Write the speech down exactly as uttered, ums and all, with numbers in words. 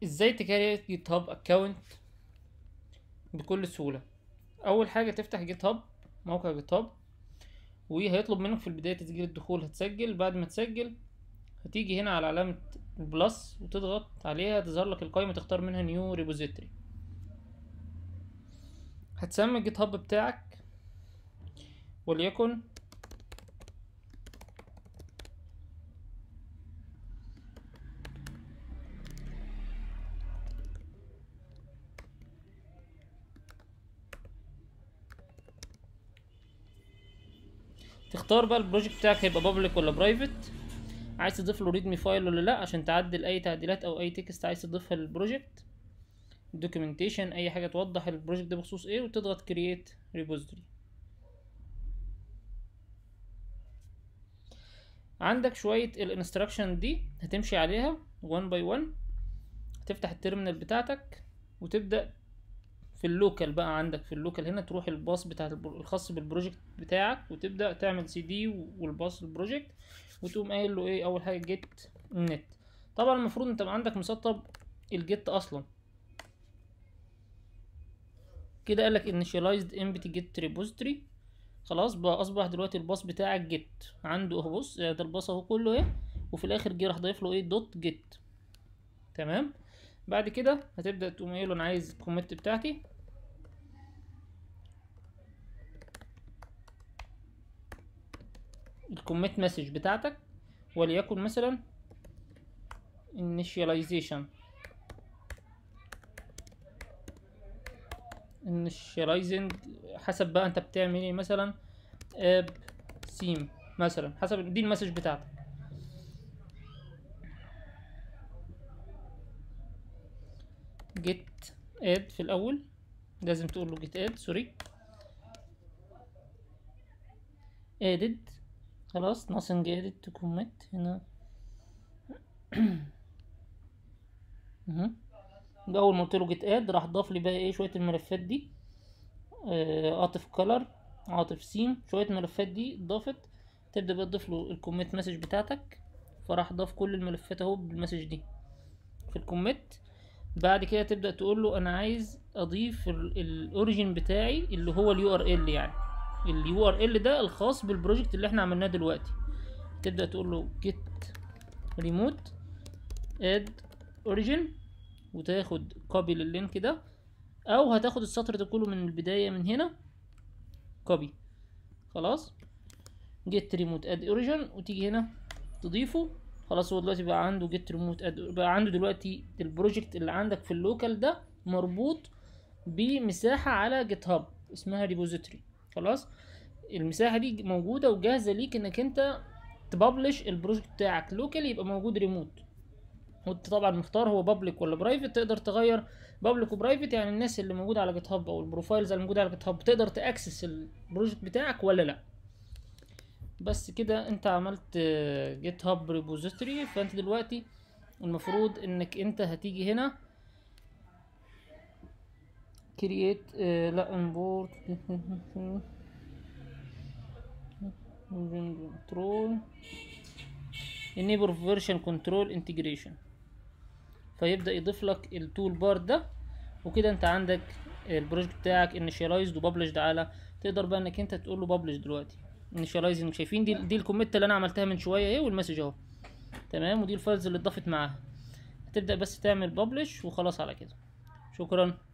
ازاي تكريت جيت هاب اكونت بكل سهوله؟ اول حاجه تفتح جيت هاب، موقع جيت هاب، وهيطلب منك في البدايه تسجيل الدخول. هتسجل، بعد ما تسجل هتيجي هنا على علامه البلس وتضغط عليها، تظهر لك القائمه تختار منها نيو ريبوزيتوري. هتسمي الجيت هاب بتاعك وليكن تختار بقى البروجكت بتاعك هيبقى بابليك ولا برايفت، عايز تضيف له ريدمي فايل ولا لا عشان تعدل اي تعديلات او اي تكست عايز تضيفها للبروجكت، دوكيومنتيشن، اي حاجه توضح البروجكت ده بخصوص ايه، وتضغط كرييت ريبوزيتوري. عندك شويه الانستراكشن دي هتمشي عليها واحد باي واحد. هتفتح التيرمينال بتاعتك وتبدا في اللوكال بقى، عندك في اللوكال هنا تروح الباص بتاع الخاص بالبروجكت بتاعك وتبدا تعمل سي دي والباص البروجكت، وتقوم قايل له ايه؟ اول حاجه جيت نت. طبعا المفروض انت بقى عندك مسطب الجيت اصلا كده، قالك initialized empty get repository. خلاص بقى اصبح دلوقتي الباص بتاعك جيت عنده اهو، بص ده الباص اهو كله اهي، وفي الاخر جه راح ضايف له ايه؟ دوت جيت. تمام. بعد كده هتبدا تقوم قايل له انا عايز الكوميت بتاعتي، الكوميت مسج بتاعتك، وليكن مثلا initialization initializing حسب بقى انت بتعمل ايه، مثلا اب سيم مثلا، حسب دي المسج بتاعتك. جيت اد في الاول لازم تقول له جيت اد، سوري ادد. خلاص nothing added to commit هنا. اهو اول ما قلت له جيت اد راح ضاف لي بقى ايه؟ شويه الملفات دي، آه عاطف كلر، عاطف سيم، شويه ملفات دي اتضافت. تبدا بقى تضيف له الكوميت مسج بتاعتك، فراح ضاف كل الملفات اهو بالمسج دي في الكوميت. بعد كده تبدا تقول له انا عايز اضيف الاوريجين بتاعي اللي هو اليو ار ال، يعني اليو ار ال ده الخاص بالبروجكت اللي احنا عملناه دلوقتي. تبدا تقول له جيت ريموت اد اوريجين، وتاخد كوبي لللينك ده، او هتاخد السطر ده كله من البدايه من هنا كوبي. خلاص جيت ريموت اد اوريجين وتيجي هنا تضيفه. خلاص هو دلوقتي بقى عنده جيت ريموت اد، بقى عنده دلوقتي البروجكت اللي عندك في اللوكال ده مربوط بمساحه على جيت هاب اسمها ريبوزيتوري. خلاص المساحه دي موجوده وجاهزه ليك انك انت تبابلش البروجكت بتاعك لوكال، يبقى موجود ريموت. وانت طبعا مختار هو بابليك ولا برايفت، تقدر تغير بابليك وبرايفت، يعني الناس اللي موجوده على جيت هاب او البروفايلز اللي موجوده على جيت هاب تقدر تاكسس البروجكت بتاعك ولا لا. بس كده انت عملت جيت هاب ريبوزيتوري. فانت دلوقتي المفروض انك انت هتيجي هنا كرييت اه لا امبورت كنترول enable version control integration، فيبدأ يضيف لك التول بار ده. وكده انت عندك البروجكت بتاعك initialized وببلشد على، تقدر بقى انك انت تقول له ببلش دلوقتي initializing. شايفين دي دي الكوميت اللي انا عملتها من شويه اهي، والمسج اهو تمام، ودي الفايلز اللي اتضافت معاها. هتبدأ بس تعمل ببلش وخلاص على كده. شكرا.